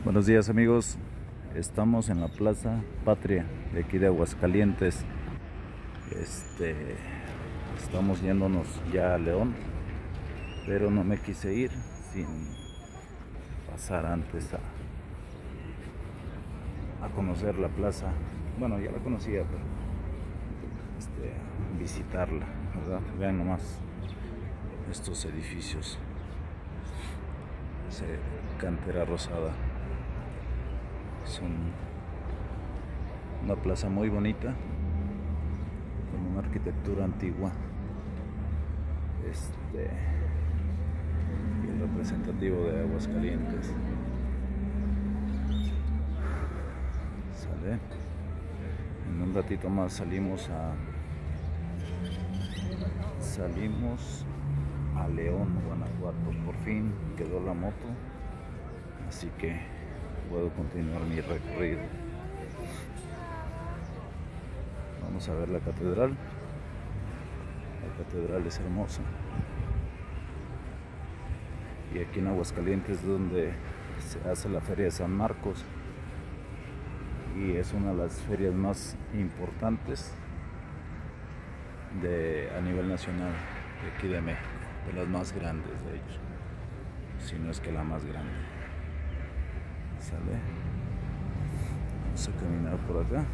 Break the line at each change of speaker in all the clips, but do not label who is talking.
Buenos días amigos, estamos en la Plaza Patria de aquí de Aguascalientes. Estamos yéndonos ya a León, pero no me quise ir sin pasar antes a conocer la plaza. Bueno, ya la conocía, pero visitarla, ¿verdad? Vean nomás estos edificios, cantera rosada. Son una plaza muy bonita con una arquitectura antigua. Y el representativo de Aguascalientes. ¿Sale? En un ratito más salimos a León, Guanajuato. Por fin quedó la moto, así que puedo continuar mi recorrido. Vamos a ver la catedral. La catedral es hermosa. Y aquí en Aguascalientes es donde se hace la Feria de San Marcos. Y es una de las ferias más importantes a nivel nacional de aquí de México. De las más grandes, de hecho. Si no es que la más grande. ¿Sale? Vamos a caminar por acá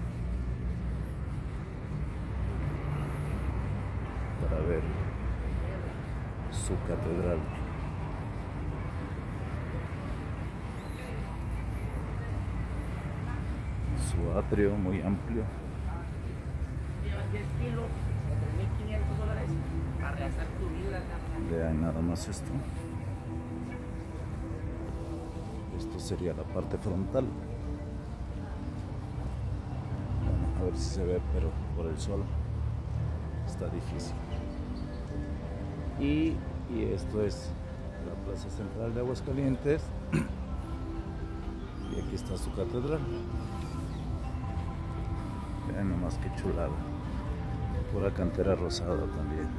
para ver su catedral. Su atrio muy amplio. Vean nada más esto. Esto sería la parte frontal. Bueno, a ver si se ve, pero por el sol está difícil. Y esto es la plaza central de Aguascalientes. Y aquí está su catedral. Vean nomás qué chulada. Pura cantera rosada también.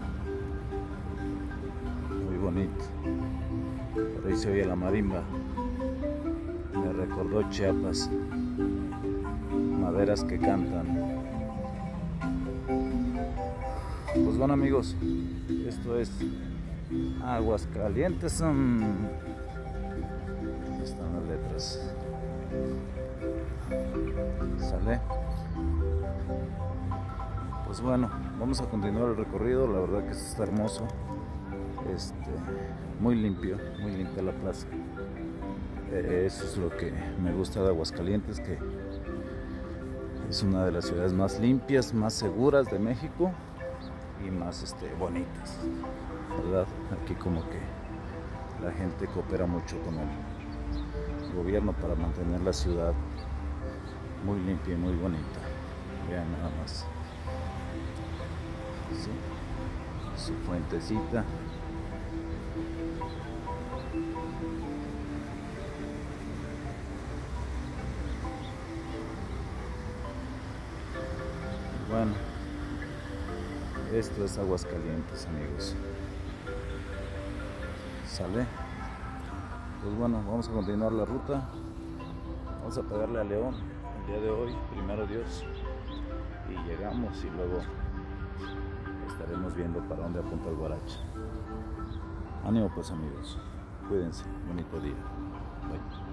Muy bonito. Por ahí se oye la marimba. Me recordó Chiapas. Maderas que cantan. Pues bueno amigos, esto es Aguascalientes. ¿Dónde están las letras? ¿Sale? Pues bueno, vamos a continuar el recorrido. La verdad que está hermoso. Muy limpia la plaza. Eso es lo que me gusta de Aguascalientes, que es una de las ciudades más limpias, más seguras de México y más bonitas, ¿verdad? Aquí como que la gente coopera mucho con el gobierno para mantener la ciudad muy limpia y muy bonita. Vean nada más. ¿Sí? Su fuentecita. Bueno, esto es Aguascalientes, amigos. ¿Sale? Pues bueno, vamos a continuar la ruta. Vamos a pegarle a León el día de hoy, primero Dios. Y llegamos y luego estaremos viendo para dónde apunta el guarache. Ánimo pues amigos, cuídense, bonito día. Bye.